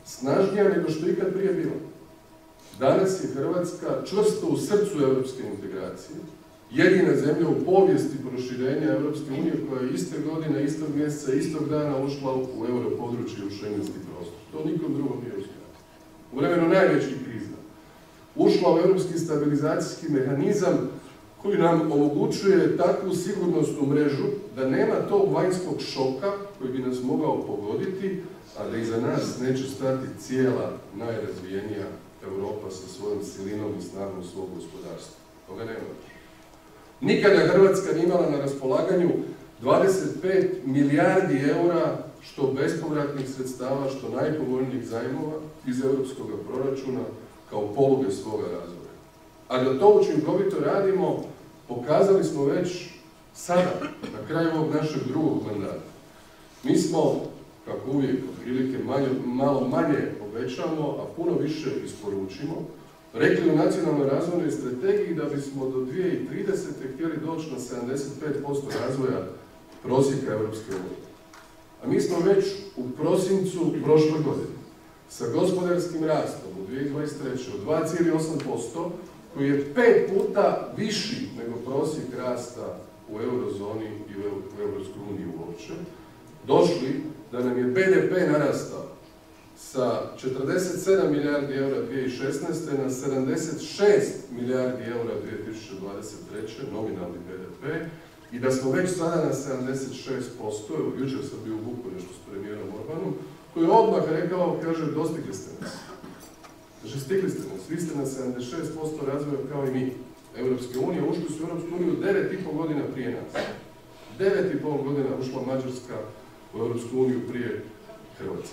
snažnija nego što ikad prije bila. Danas je Hrvatska čvrsto u srcu europske integracije, jedina zemlja u povijesti proširenja Europske unije koja je iste godine, istog mjeseca, istog dana ušla u europodručje, u šengenski prostor. To nikom drugom nije uspjelo. U vremenu najvećih kriza. Ušla u europski stabilizacijski mehanizam koji nam omogućuje takvu sigurnosnu mrežu da nema tog vanjskog šoka koji bi nas mogao pogoditi, a da iza nas neće stati cijela najrazvijenija Europa sa svojom silinom i snagom svog gospodarstva. Toga nema. Nikada Hrvatska nije imala na raspolaganju 25 milijardi eura što bespovratnih sredstava, što najpovoljnijih zajmova iz europskog proračuna kao poluge svoga razvoja. A da to učinkovito radimo, pokazali smo već sada, na kraju ovog našeg drugog mandata. Mi smo, kako uvijek, otprilike malo manje obećamo, a puno više isporučimo, rekli u nacionalnoj razvojnoj strategiji da bismo do 2030. htjeli doći na 75% razvoja prosjeka Europske unije. A mi smo već u prosincu prošle godine sa gospodarskim rastom u 2023. od 2,8%, koji je 5 puta viši nego prosjek rasta u eurozoni i u Europskoj uniji uopće, došli da nam je BDP narastao sa 47 milijardi eura 2016. na 76 milijardi eura 2023. nominalni BDP i da smo već sada na 76%, evo jučer sam bio u Bukureštu s premijerom Orbanom, koji je odmah rekao, kaže, dostigli ste nas. Znači, stigli ste nas, vi ste na 76% razvoja kao i mi. Europske unije, ušli su u Europsku uniju 9,5 godina prije nas. 9,5 godina ušla Mađarska u Europsku uniju prije Hrvatske.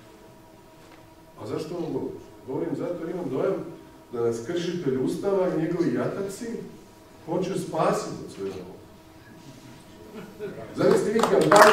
A zašto ovo govorim? Govorim zato jer imam dojam da nas kršitelj Ustava i njegovi jataci hoće spasiti od svega ovoga. Zamislite vi kampanju...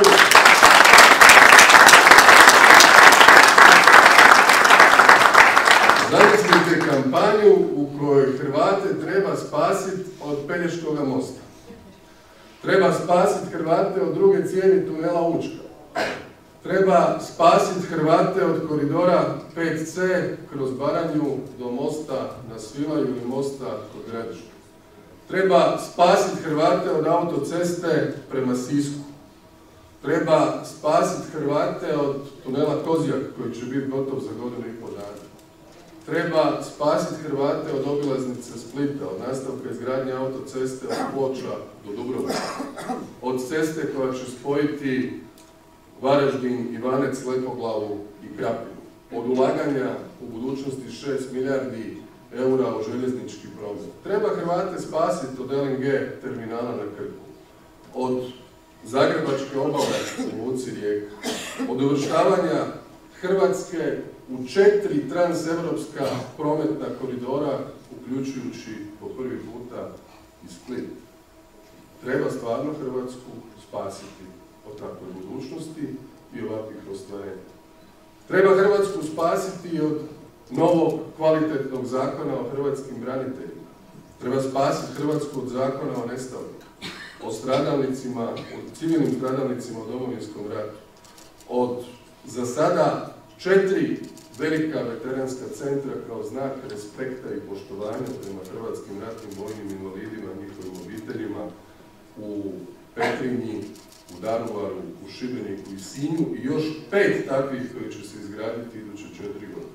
Zamislite kampanju u kojoj Hrvate treba spasiti od Pelješkoga mosta. Treba spasiti Hrvate od druge cijevi tunela Učka. Treba spasiti Hrvate od koridora 5C kroz Baranju do mosta na Svilaju ili mosta kod Gradišta. Treba spasiti Hrvate od autoceste prema Sisku. Treba spasiti Hrvate od tunela Kozjak koji će biti gotov za godinu i pol dana. Treba spasiti Hrvate od obilaznice Splita, od nastavka izgradnje autoceste od Ploča do Dubrovnika. Od ceste koja će spojiti Varaždin, Ivanec, Lepoglavu i Krapinu. Od ulaganja u budućnosti 6 milijardi eura u željeznički promet. Treba Hrvate spasiti od LNG terminala na Krku. Od Zagrebačke obale u luci Rijeka. Od uvrštavanja Hrvatske u 4 transevropska prometna koridora, uključujući po prvi puta i Split. Treba stvarno Hrvatsku spasiti od takve budućnosti i ovakvih ostvarenja. Treba Hrvatsku spasiti od novog kvalitetnog zakona o hrvatskim braniteljima. Treba spasiti Hrvatsku od zakona o nestalima, o stradalnicima, o civilnim stradalnicima u Domovinskom ratu, od za sada 4 velika veteranska centra kao znak respekta i poštovanja prema hrvatskim ratnim vojnim invalidima i njihovim obiteljima u Petrinji, u Daruvaru, u Šibeniku i Sinju i još 5 takvih koji će se izgraditi iduće 4 godine.